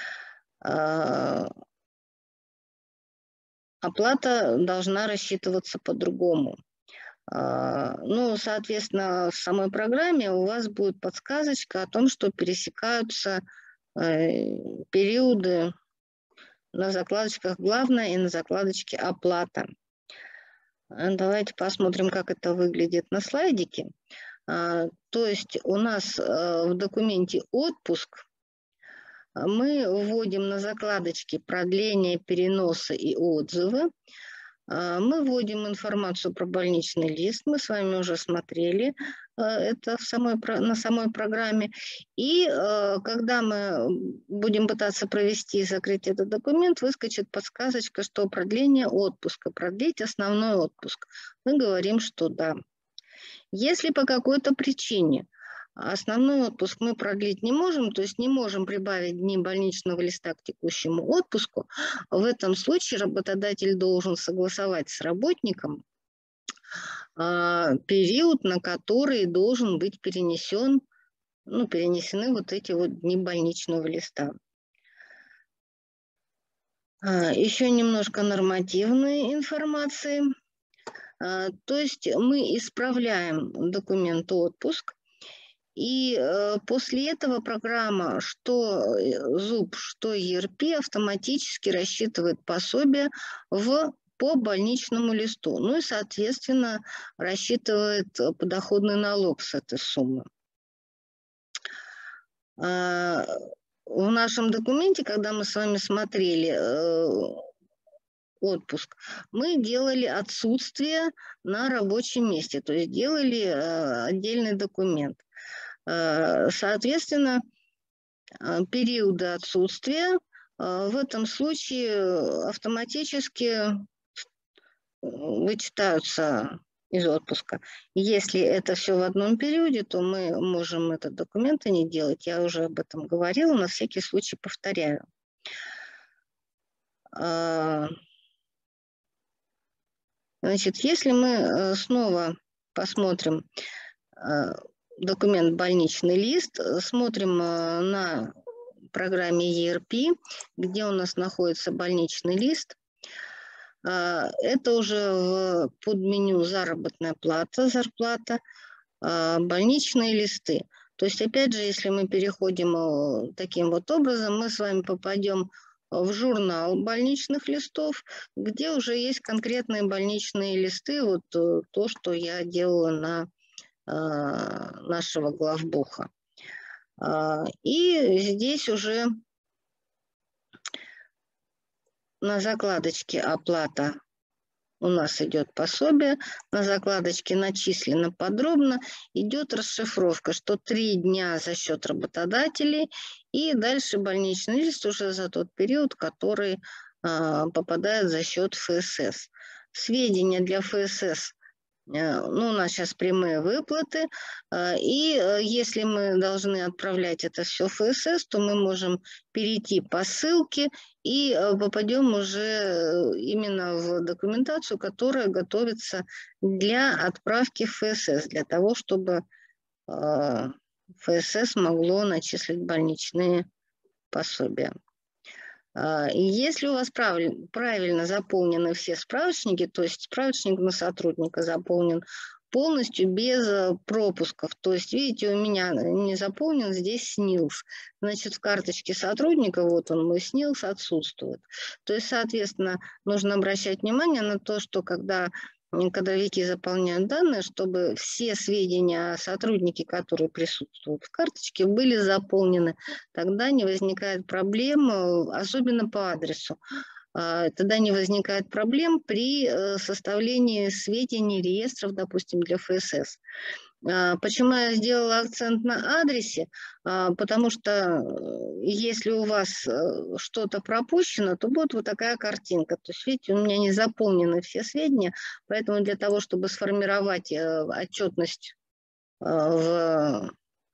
оплата должна рассчитываться по-другому. Ну, соответственно, в самой программе у вас будет подсказочка о том, что пересекаются периоды на закладочках «Главное» и на закладочке «Оплата». Давайте посмотрим, как это выглядит на слайдике. То есть у нас в документе «Отпуск» мы вводим на закладочке «Продление, переносы и отзывы». Мы вводим информацию про больничный лист, мы с вами уже смотрели это в самой, на самой программе. И когда мы будем пытаться провести и закрыть этот документ, выскочит подсказочка, что продление отпуска, продлить основной отпуск. Мы говорим, что да. Если по какой-то причине основной отпуск мы продлить не можем, то есть не можем прибавить дни больничного листа к текущему отпуску, в этом случае работодатель должен согласовать с работником а, период, на который должен быть перенесен, ну, перенесены вот эти вот дни больничного листа. А, еще немножко нормативной информации. А, то есть мы исправляем документ «Отпуск», И после этого программа, что зуб, что и эр пи, автоматически рассчитывает пособие в, по больничному листу. Ну и, соответственно, рассчитывает подоходный налог с этой суммы. В нашем документе, когда мы с вами смотрели отпуск, мы делали отсутствие на рабочем месте, то есть делали отдельный документ. Соответственно, периоды отсутствия в этом случае автоматически вычитаются из отпуска. Если это все в одном периоде, то мы можем этот документ и не делать. Я уже об этом говорила, на всякий случай повторяю. Значит, если мы снова посмотрим документ «Больничный лист», смотрим на программе и эр пи, где у нас находится больничный лист, это уже в подменю «Заработная плата», «Зарплата», «Больничные листы». То есть, опять же, если мы переходим таким вот образом, мы с вами попадем в журнал больничных листов, где уже есть конкретные больничные листы, вот то, что я делала на э, нашего главбуха. Э, и здесь уже на закладочке «Оплата» у нас идет пособие, на закладочке «Начислено подробно» идет расшифровка, что три дня за счет работодателей, и дальше больничный лист уже за тот период, который э, попадает за счет эф эс эс. Сведения для эф эс эс, э, ну, у нас сейчас прямые выплаты, э, и э, если мы должны отправлять это все в эф эс эс, то мы можем перейти по ссылке и попадем уже именно в документацию, которая готовится для отправки в эф эс эс, для того, чтобы эф эс эс могло начислить больничные пособия. И если у вас правильно заполнены все справочники, то есть справочник на сотрудника заполнен полностью без пропусков. То есть, видите, у меня не заполнен здесь СНИЛС. Значит, в карточке сотрудника, вот он, мой СНИЛС, отсутствует. То есть, соответственно, нужно обращать внимание на то, что когда кадровики заполняют данные, чтобы все сведения о сотруднике, которые присутствуют в карточке, были заполнены. Тогда не возникает проблем, особенно по адресу. Тогда не возникает проблем при составлении сведений, реестров, допустим, для эф эс эс. Почему я сделала акцент на адресе? Потому что если у вас что-то пропущено, то будет вот такая картинка. То есть, видите, у меня не заполнены все сведения, поэтому для того, чтобы сформировать отчетность в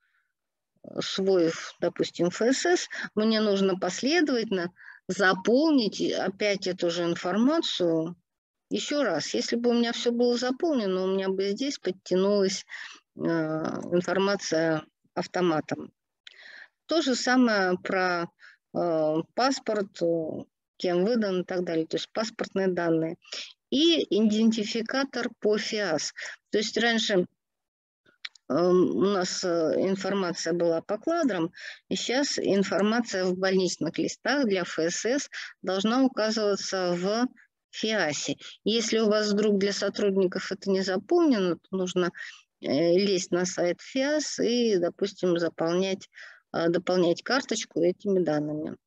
свой, допустим, эф эс эс, мне нужно последовательно заполнить опять эту же информацию еще раз. Если бы у меня все было заполнено, у меня бы здесь подтянулась э, информация автоматом. То же самое про э, паспорт, кем выдан и так далее, то есть паспортные данные. И идентификатор по ФИАС. То есть раньше у нас информация была по квадрам, и сейчас информация в больничных листах для эф эс эс должна указываться в ФИАСе. Если у вас вдруг для сотрудников это не заполнено, то нужно лезть на сайт ФИАС и, допустим, заполнять, дополнять карточку этими данными.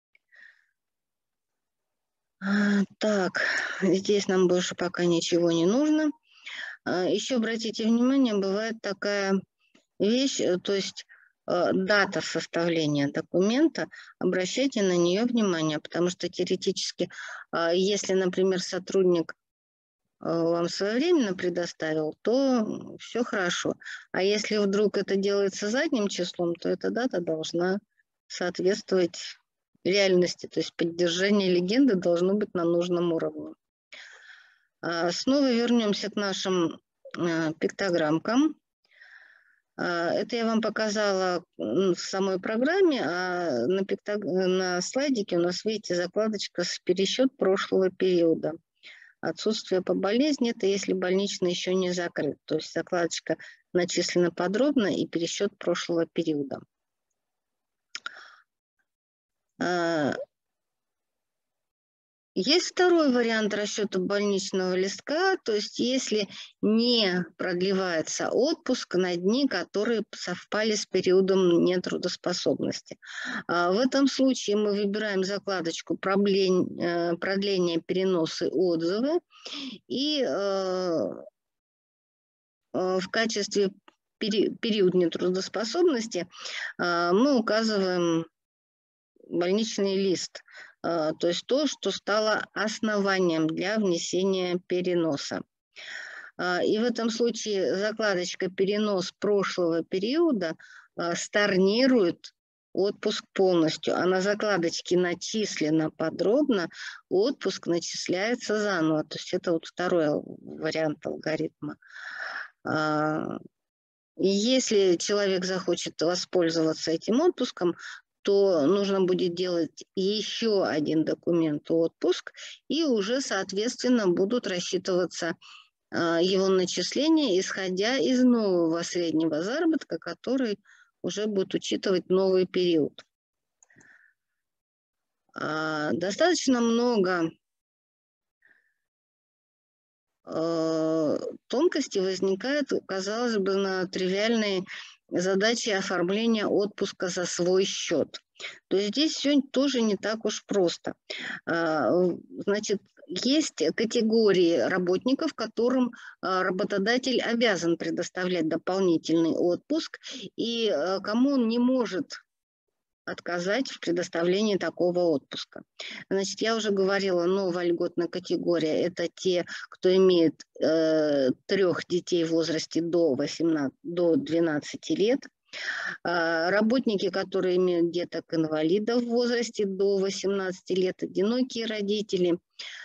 Так, здесь нам больше пока ничего не нужно. Еще обратите внимание, бывает такая вещь, то есть дата составления документа, обращайте на нее внимание, потому что теоретически, если, например, сотрудник вам своевременно предоставил, то все хорошо. А если вдруг это делается задним числом, то эта дата должна соответствовать реальности, то есть поддержание легенды должно быть на нужном уровне. Снова вернемся к нашим пиктограммкам. Это я вам показала в самой программе, а на, пиктог... на слайдике у нас, видите, закладочка с пересчет прошлого периода. Отсутствие по болезни – это если больничный еще не закрыт. То есть закладочка начислено подробно и пересчет прошлого периода. Есть второй вариант расчета больничного листка, то есть если не продлевается отпуск на дни, которые совпали с периодом нетрудоспособности. В этом случае мы выбираем закладочку «Продление, переносы, отзывы» и в качестве период нетрудоспособности мы указываем больничный лист, то есть то, что стало основанием для внесения переноса. И в этом случае закладочка «Перенос прошлого периода» storniрует отпуск полностью, а на закладочке «Начислено подробно» отпуск начисляется заново. То есть это вот второй вариант алгоритма. И если человек захочет воспользоваться этим отпуском, то нужно будет делать еще один документ отпуск, и уже, соответственно, будут рассчитываться его начисления, исходя из нового среднего заработка, который уже будет учитывать новый период. Достаточно много тонкостей возникает, казалось бы, на тривиальные задачи оформления отпуска за свой счет. То есть здесь все тоже не так уж просто. Значит, есть категории работников, которым работодатель обязан предоставлять дополнительный отпуск, и кому он не может отказать в предоставлении такого отпуска. Значит, я уже говорила, новая льготная категория – это те, кто имеет э, трех детей в возрасте до, восемнадцати, до двенадцати лет. Э, работники, которые имеют деток-инвалидов в возрасте до восемнадцати лет, одинокие родители.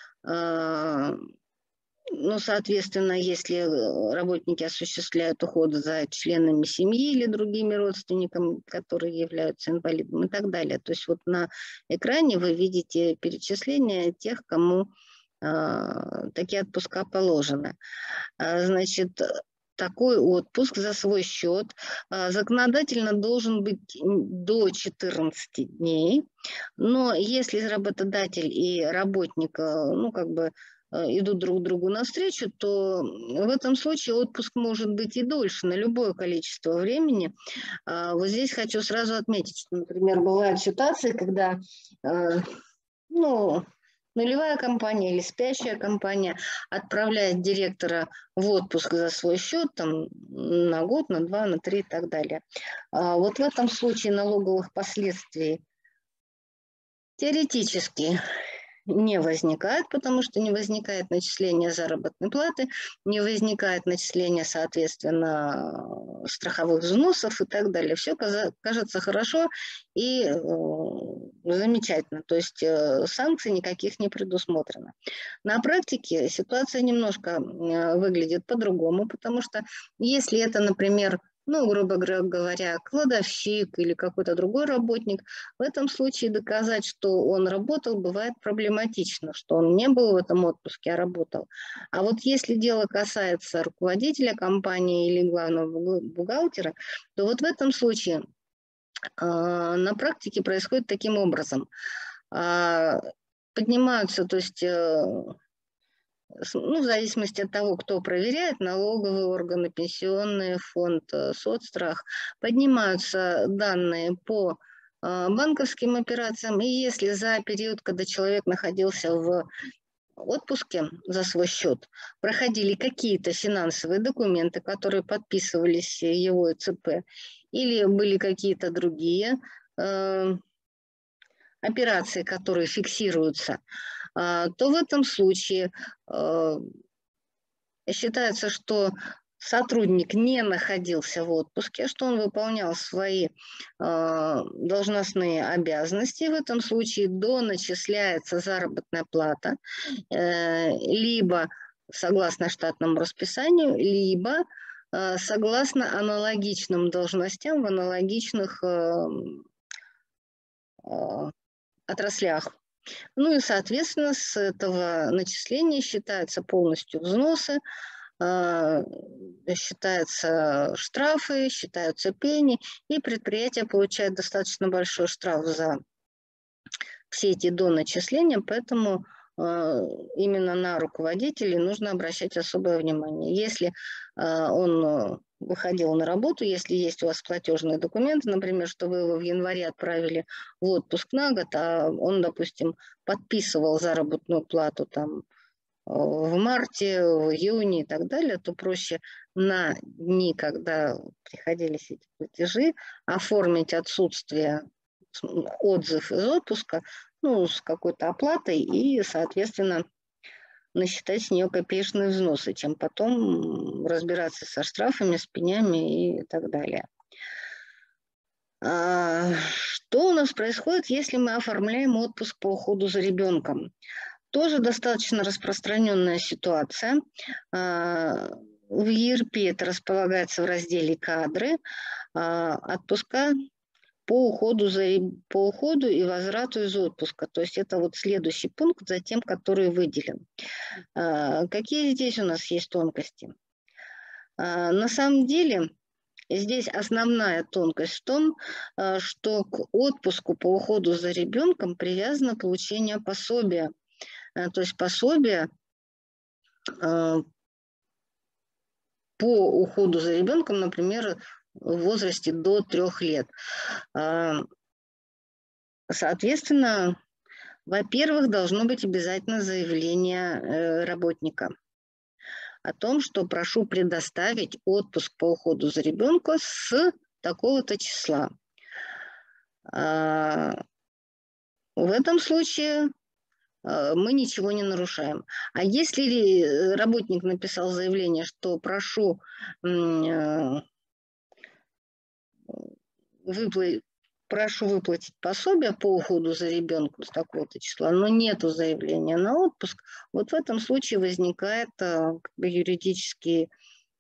Э, Ну, соответственно, если работники осуществляют уход за членами семьи или другими родственниками, которые являются инвалидами и так далее. То есть вот на экране вы видите перечисление тех, кому э, такие отпуска положены. Значит, такой отпуск за свой счет э, законодательно должен быть до четырнадцати дней, но если работодатель и работник, э, ну, как бы, идут друг другу навстречу, то в этом случае отпуск может быть и дольше, на любое количество времени. Вот здесь хочу сразу отметить, что, например, бывают ситуации, когда ну, нулевая компания или спящая компания отправляет директора в отпуск за свой счет там, на год, на два, на три и так далее. Вот в этом случае налоговых последствий теоретически не возникает, потому что не возникает начисление заработной платы, не возникает начисление, соответственно, страховых взносов и так далее. Все кажется хорошо и э, замечательно, то есть э, санкций никаких не предусмотрено. На практике ситуация немножко э, выглядит по-другому, потому что если это, например, ну, грубо говоря, кладовщик или какой-то другой работник, в этом случае доказать, что он работал, бывает проблематично, что он не был в этом отпуске, а работал. А вот если дело касается руководителя компании или главного бухгалтера, то вот в этом случае э, на практике происходит таким образом. Э, поднимаются, то есть... Э, Ну, в зависимости от того, кто проверяет, налоговые органы, пенсионный фонд, соцстрах, поднимаются данные по банковским операциям. И если за период, когда человек находился в отпуске за свой счет, проходили какие-то финансовые документы, которые подписывались его ЦП, или были какие-то другие э, операции, которые фиксируются, то в этом случае э, считается, что сотрудник не находился в отпуске, что он выполнял свои э, должностные обязанности. В этом случае доначисляется заработная плата, э, либо согласно штатному расписанию, либо э, согласно аналогичным должностям в аналогичных э, э, отраслях. Ну и, соответственно, с этого начисления считаются полностью взносы, считаются штрафы, считаются пени, и предприятие получает достаточно большой штраф за все эти доначисления, поэтому именно на руководителей нужно обращать особое внимание. Если он выходил на работу, если есть у вас платежные документы, например, что вы его в январе отправили в отпуск на год, а он, допустим, подписывал заработную плату там в марте, в июне и так далее, то проще на дни, когда приходились эти платежи, оформить отсутствие, отзыв из отпуска, ну, с какой-то оплатой и, соответственно, насчитать с нее копеечные взносы, чем потом разбираться со штрафами, с пенями и так далее. А, что у нас происходит, если мы оформляем отпуск по уходу за ребенком? Тоже достаточно распространенная ситуация. А, в и эр пи это располагается в разделе «Кадры», а, отпуска по уходу, за, по уходу и возврату из отпуска. То есть это вот следующий пункт за тем, который выделен. А, какие здесь у нас есть тонкости? А, на самом деле здесь основная тонкость в том, что к отпуску по уходу за ребенком привязано получение пособия. То есть пособие по уходу за ребенком, например, в возрасте до трех лет. Соответственно, во-первых, должно быть обязательно заявление работника о том, что прошу предоставить отпуск по уходу за ребенком с такого-то числа. В этом случае мы ничего не нарушаем. А если работник написал заявление, что прошу выплатить, прошу выплатить пособие по уходу за ребенком с такого-то числа, но нету заявления на отпуск, вот в этом случае возникает как бы юридический,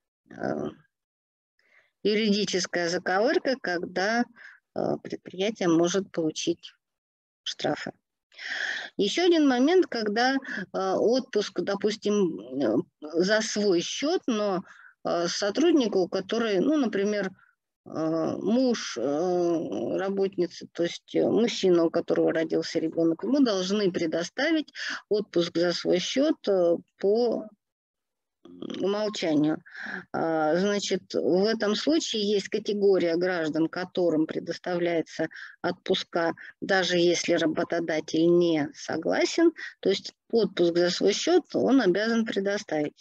юридическая заковырка, когда предприятие может получить штрафы. Еще один момент, когда э, отпуск, допустим, за свой счет, но э, сотруднику, который, ну, например, э, муж э, работницы, то есть мужчина, у которого родился ребенок, ему должны предоставить отпуск за свой счет э, по умолчанию. Значит, в этом случае есть категория граждан, которым предоставляется отпуска, даже если работодатель не согласен, то есть отпуск за свой счет он обязан предоставить.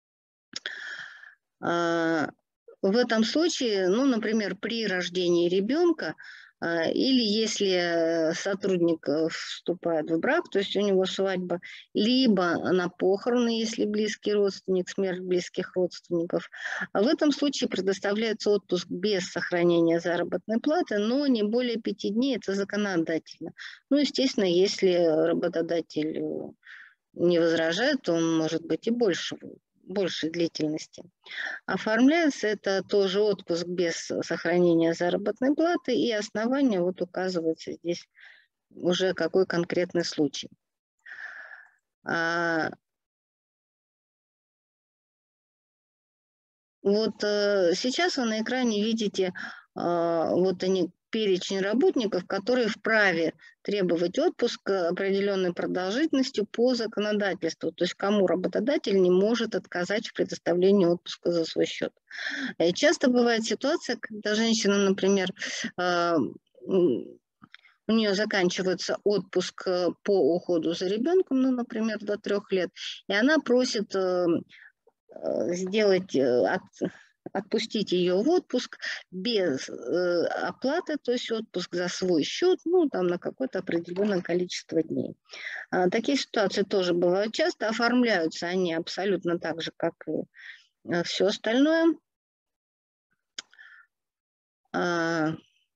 В этом случае, ну, например, при рождении ребенка или если сотрудник вступает в брак, то есть у него свадьба, либо на похороны, если близкий родственник, смерть близких родственников. В этом случае предоставляется отпуск без сохранения заработной платы, но не более пяти дней, это законодательно. Ну, естественно, если работодатель не возражает, то он может быть и больше, большей длительности. Оформляется это тоже отпуск без сохранения заработной платы, и основание вот указывается здесь уже какой конкретный случай. А, вот а, сейчас вы на экране видите а, вот они перечень работников, которые вправе требовать отпуск определенной продолжительностью по законодательству, то есть кому работодатель не может отказать в предоставлении отпуска за свой счет. И часто бывает ситуация, когда женщина, например, у нее заканчивается отпуск по уходу за ребенком, ну, например, до трех лет, и она просит сделать, от, отпустить ее в отпуск без э, оплаты, то есть отпуск за свой счет, ну, там на какое-то определенное количество дней. А, такие ситуации тоже бывают часто, оформляются они абсолютно так же, как и э, все остальное. А,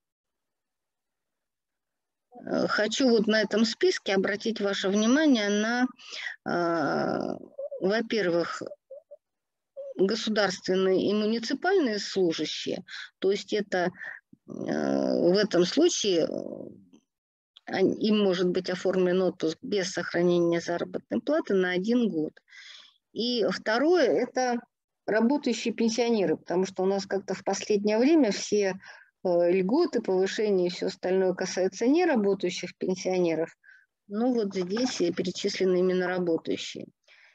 хочу вот на этом списке обратить ваше внимание на, а, во-первых, государственные и муниципальные служащие, то есть это в этом случае им может быть оформлен отпуск без сохранения заработной платы на один год. И второе – это работающие пенсионеры, потому что у нас как-то в последнее время все льготы, повышения и все остальное касается неработающих пенсионеров. Ну вот здесь перечислены именно работающие.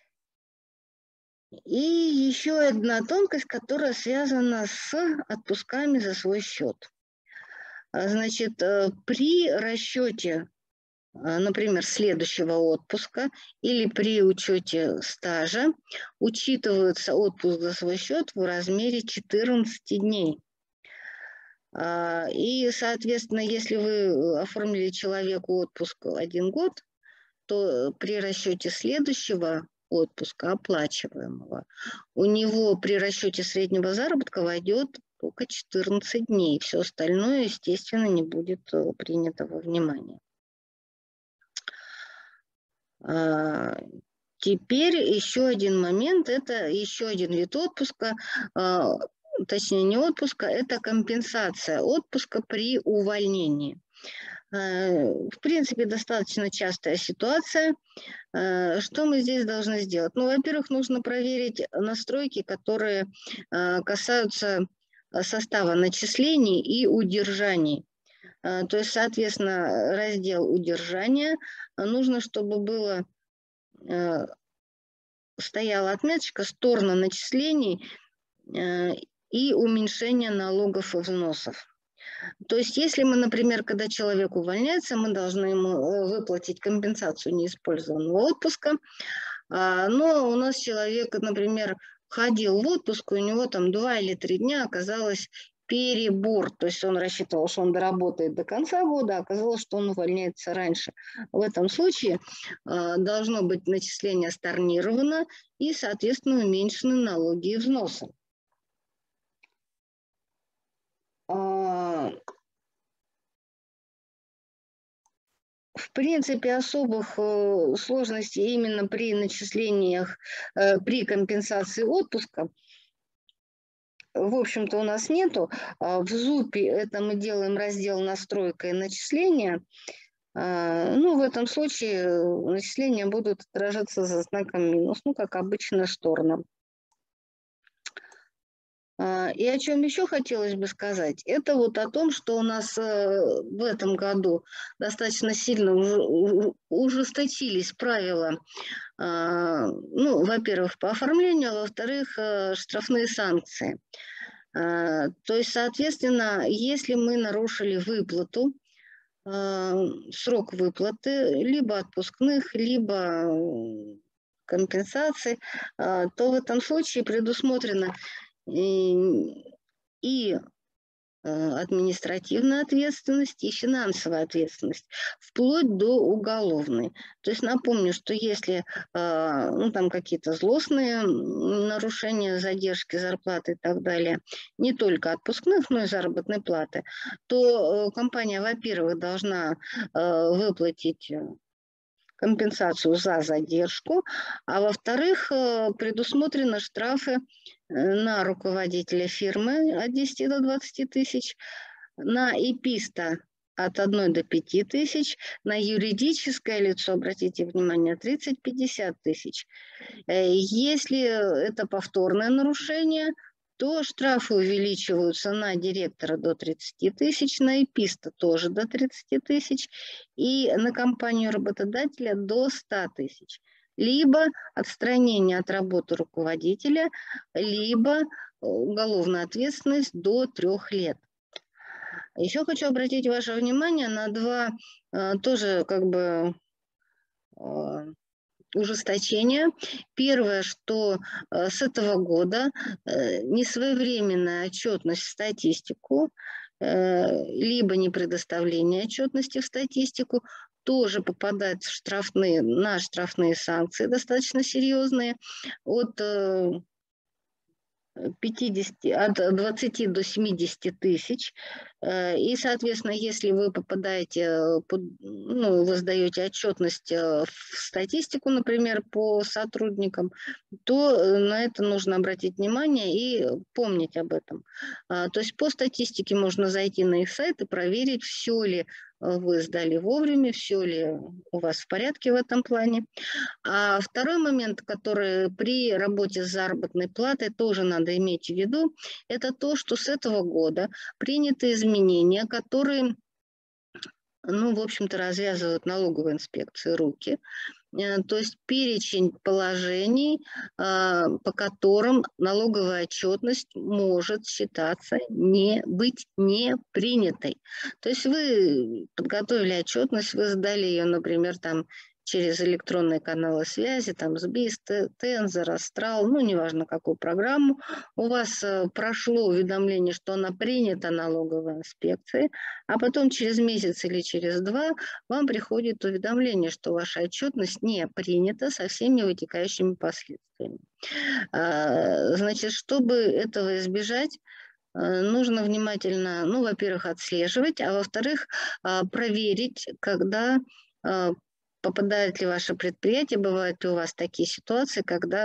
И еще одна тонкость, которая связана с отпусками за свой счет. Значит, при расчете, например, следующего отпуска или при учете стажа учитывается отпуск за свой счет в размере четырнадцати дней. И, соответственно, если вы оформили человеку отпуск один год, то при расчете следующего отпуска, оплачиваемого, у него при расчете среднего заработка войдет только четырнадцать дней. Все остальное, естественно, не будет принято во внимание. Теперь еще один момент, это еще один вид отпуска, точнее не отпуска, это компенсация отпуска при увольнении. В принципе, достаточно частая ситуация. Что мы здесь должны сделать? Ну, во-первых, нужно проверить настройки, которые касаются состава начислений и удержаний. То есть, соответственно, раздел удержания нужно, чтобы было, стояла отметочка «Сторона начислений» и уменьшение налогов и взносов. То есть, если мы, например, когда человек увольняется, мы должны ему выплатить компенсацию неиспользованного отпуска, но у нас человек, например, ходил в отпуск, у него там два или три дня оказалось перебор, то есть он рассчитывал, что он доработает до конца года, а оказалось, что он увольняется раньше. В этом случае должно быть начисление сторнировано и, соответственно, уменьшены налоги и взносы. В принципе, особых сложностей именно при начислениях, при компенсации отпуска, в общем-то, у нас нету. В зупе это мы делаем раздел «Настройка и начисления». Ну, в этом случае начисления будут отражаться за знаком минус, ну, как обычно, шторно. И о чем еще хотелось бы сказать, это вот о том, что у нас в этом году достаточно сильно ужесточились правила, ну, во-первых, по оформлению, а во-вторых, штрафные санкции. То есть, соответственно, если мы нарушили выплату, срок выплаты, либо отпускных, либо компенсаций, то в этом случае предусмотрено и административная ответственность, и финансовая ответственность, вплоть до уголовной. То есть напомню, что если ну, там какие-то злостные нарушения, задержки зарплаты и так далее, не только отпускных, но и заработной платы, то компания, во-первых, должна выплатить компенсацию за задержку, а во-вторых, предусмотрены штрафы на руководителя фирмы от десяти до двадцати тысяч, на ИПИСТа от одной до пяти тысяч, на юридическое лицо, обратите внимание, тридцать-пятьдесят тысяч. Если это повторное нарушение, то штрафы увеличиваются на директора до тридцати тысяч, на ИПИСТа тоже до тридцати тысяч и на компанию работодателя до ста тысяч. Либо отстранение от работы руководителя, либо уголовная ответственность до трех лет. Еще хочу обратить ваше внимание на два тоже как бы ужесточения. Первое, что с этого года несвоевременная отчетность в статистику, либо не предоставление отчетности в статистику тоже попадает в штрафные, на штрафные санкции достаточно серьезные, от пятидесяти, от двадцати до семидесяти тысяч. И, соответственно, если вы попадаете, под, ну, вы сдаете отчетность в статистику, например, по сотрудникам, то на это нужно обратить внимание и помнить об этом. То есть по статистике можно зайти на их сайт и проверить, все ли вы сдали вовремя, все ли у вас в порядке в этом плане. А второй момент, который при работе с заработной платой тоже надо иметь в виду, это то, что с этого года приняты изменения, которые, ну, в общем-то, развязывают налоговой инспекции руки. То есть перечень положений, по которым налоговая отчетность может считаться не быть не принятой. То есть вы подготовили отчетность, вы сдали ее, например, там через электронные каналы связи, там СБИС, Тензор, Астрал, ну, неважно какую программу, у вас прошло уведомление, что она принята налоговой инспекцией, а потом через месяц или через два вам приходит уведомление, что ваша отчетность не принята со всеми вытекающими последствиями. Значит, чтобы этого избежать, нужно внимательно, ну, во-первых, отслеживать, а во-вторых, проверить, когда попадает ли ваше предприятие, бывают ли у вас такие ситуации, когда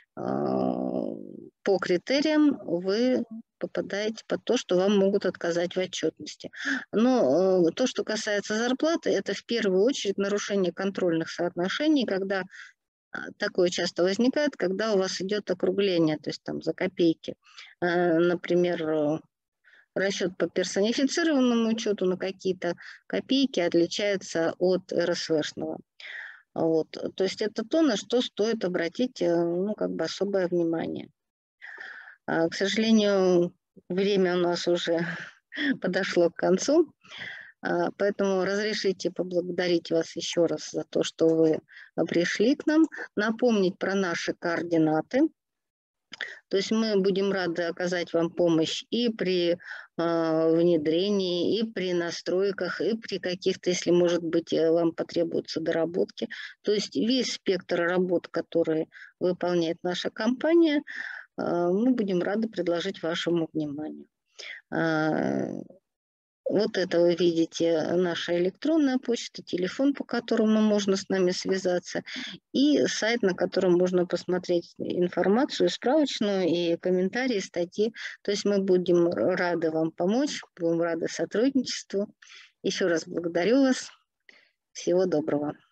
по критериям вы попадаете под то, что вам могут отказать в отчетности. Но то, что касается зарплаты, это в первую очередь нарушение контрольных соотношений, когда такое часто возникает, когда у вас идет округление, то есть там за копейки. Например, расчет по персонифицированному учету на какие-то копейки отличается от эр эс вэ-шного. Вот. То есть это то, на что стоит обратить, ну, как бы особое внимание. К сожалению, время у нас уже подошло к концу, поэтому разрешите поблагодарить вас еще раз за то, что вы пришли к нам, напомнить про наши координаты. То есть мы будем рады оказать вам помощь и при э, внедрении, и при настройках, и при каких-то, если, может быть, вам потребуются доработки. То есть весь спектр работ, которые выполняет наша компания, э, мы будем рады предложить вашему вниманию. Э, Вот это вы видите, наша электронная почта, телефон, по которому можно с нами связаться, и сайт, на котором можно посмотреть информацию справочную и комментарии, статьи. То есть мы будем рады вам помочь, будем рады сотрудничеству. Еще раз благодарю вас. Всего доброго.